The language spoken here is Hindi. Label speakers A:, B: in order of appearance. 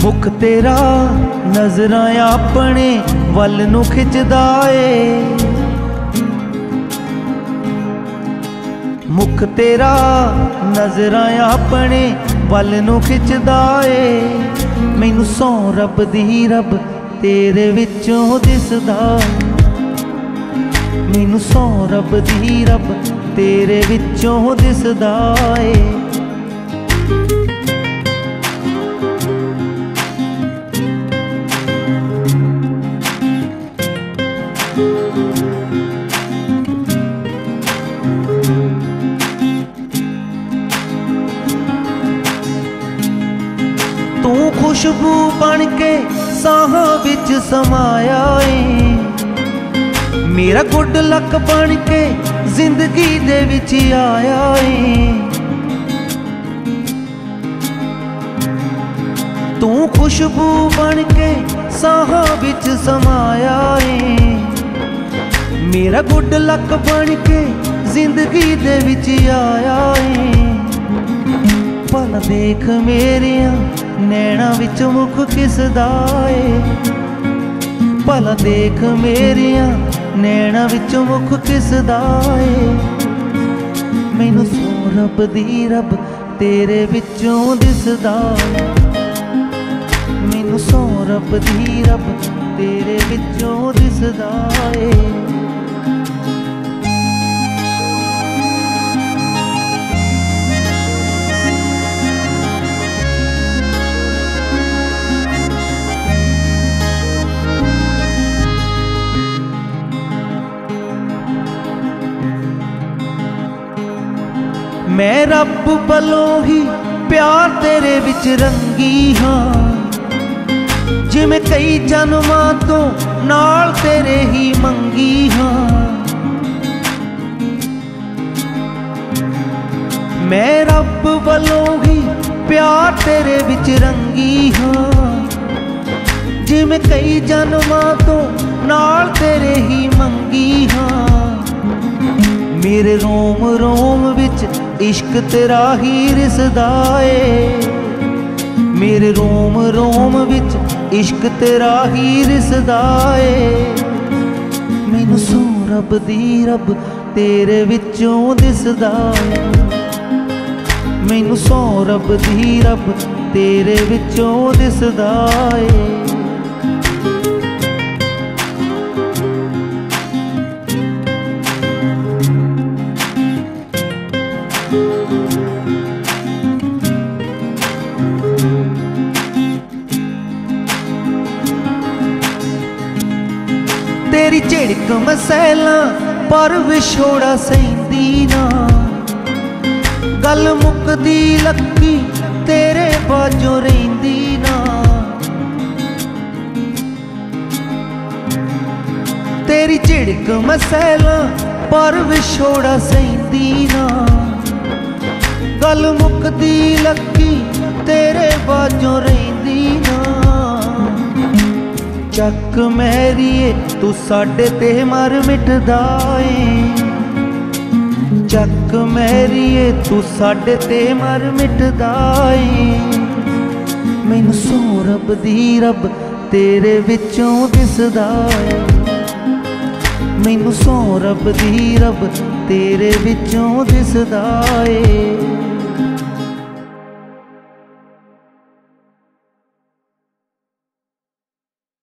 A: मुख तेरा नजरां अपने वल नूं खिचदा ए। मुख तेरा नजरां अपने वल नूं खिचदा ए। मैनू सौ रब दी रब तेरे विचों दिसदा। मैनू सौ रब दी रब तेरे विचों दिसदा ए। तू खुशबू बन के साहां विच समाया ए। मेरा गुड लक बन के जिंदगी दे विच आया ए। तू खुशबू बन के साहां विच समाया ए। मेरा गुड लक बन के जिंदगी दे विच आया ए। भला देख मेरिया नैना विच मुख किसदा ए। भला देख मेरिया नैना विच मुख किसदा ए। मैनू सौ रब दी रब तेरे विचों दिसदा। मैनू सौ रब दी रब तेरे विचों दिसदा ए। मैं रब वालों ही प्यार तेरे विच रंगी हाँ। जिमें कई जन्मां तो नाल तेरे ही मंगी हाँ। मैं रब वालों ही प्यार तेरे विच रंगी हाँ। जिमें कई जन्मां तो नाल तेरे ही मंगी हाँ। मेरे रोम रोम विच इश्क तेरा ही रिसदा ए। मेरे रोम रोम विच इश्क तेरा ही रिसदा ए। मैनू सौ रब दी रब तेरे विचों दिसदा ए। मैनू सौ रब दी रब तेरे विचों दिसदा ए। तेरी झिड़क मसैला पर विछोड़ा सैंदी ना। गल मुकदी लक्की तेरे बाजों रहिंदी ना। तेरी झिड़क मसैला पर विछोड़ा सैंदी ना। गल मुकदी लक्की तेरे बाजों रहिंदी ना। चक मैरिए तू साडे ते मर मिटदा ए। चक मैरिए तू साडे ते मर मिटदा ए। मैनू सौ रब दी रब तेरे विचों दिसदा ए। मैनू सौ रब दी रब तेरे विचों दिसदा ए।